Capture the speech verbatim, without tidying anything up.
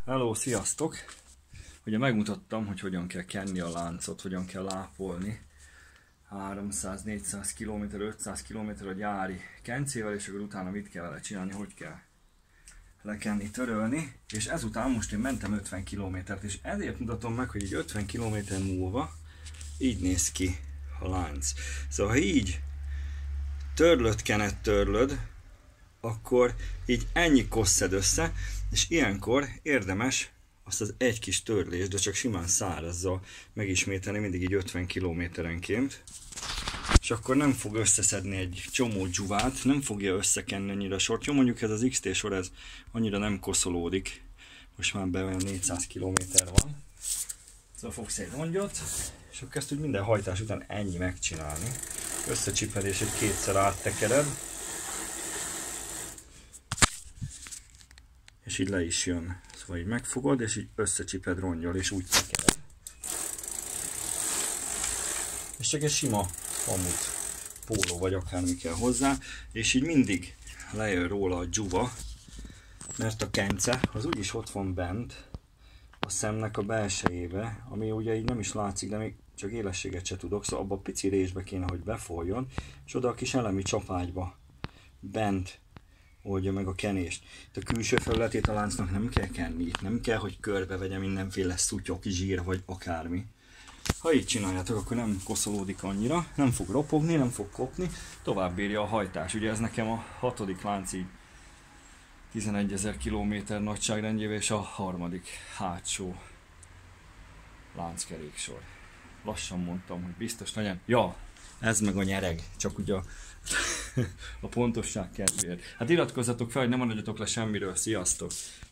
Hello, sziasztok! Ugye megmutattam, hogy hogyan kell kenni a láncot, hogyan kell lápolni háromszáz-négyszáz kilométer, ötszáz kilométer a gyári kencével, és akkor utána mit kell vele csinálni, hogy kell lekenni, törölni, és ezután most én mentem ötven kilométert, és ezért mutatom meg, hogy így ötven kilométer múlva így néz ki a lánc. Szóval ha így törlöd, kened, törlöd, akkor így ennyi kosszed össze, és ilyenkor érdemes azt az egy kis törlést, de csak simán szárazzal megismételni, mindig így ötven kilométerenként. És akkor nem fog összeszedni egy csomó dzsuvát, nem fogja összekenni annyira a sort. Jó, mondjuk ez az iksz té sor, ez annyira nem koszolódik. Most már be olyan négyszáz kilométer van. Szóval fogsz egy rongyot, és akkor ezt úgy minden hajtás után ennyi megcsinálni. Összecsiped és egy kétszer áttekered. És így le is jön. Szóval így megfogod, és így összecsiped rongyol, és úgy tekered. És csak egy sima pamut póló, vagy akármi kell hozzá, és így mindig lejön róla a dzsuva, mert a kence az úgyis ott van bent a szemnek a belsejébe, ami ugye így nem is látszik, de még csak élességet se tudok, szóval abba a pici résbe kéne, hogy befoljon, és oda a kis elemi csapágyba bent oldja meg a kenést. Itt a külső felületét a láncnak nem kell kenni, itt nem kell, hogy körbe vegye mindenféle szutyok, zsír vagy akármi. Ha így csináljátok, akkor nem koszolódik annyira, nem fog ropogni, nem fog kopni, tovább bírja a hajtás. Ugye ez nekem a hatodik lánc így tizenegyezer kilométer nagyságrendjével, és a harmadik hátsó lánckeréksor. Lassan mondtam, hogy biztos legyen. Ja, ez meg a nyereg, csak ugye a, a pontosság kedvéért. Hát iratkozzatok fel, hogy ne maradjatok le semmiről, sziasztok!